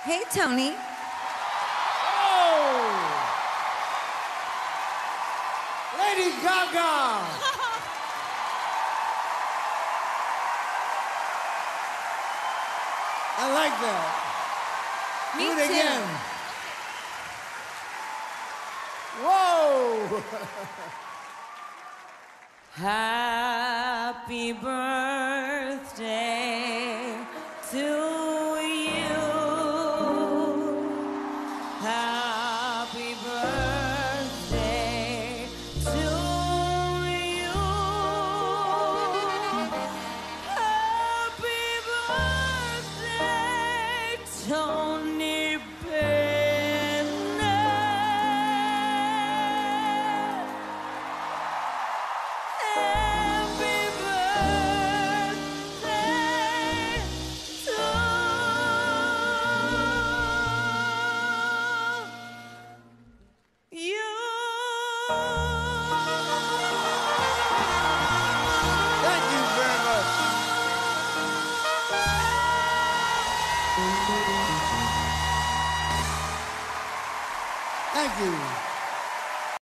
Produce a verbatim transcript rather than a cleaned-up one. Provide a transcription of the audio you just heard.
Hey, Tony. Oh! Lady Gaga! I like that. Me Do it too. again. Whoa! Happy birthday to you. Happy birthday to you. Happy birthday, Tony Bennett. Happy birthday to you. Thank you very much. Thank you.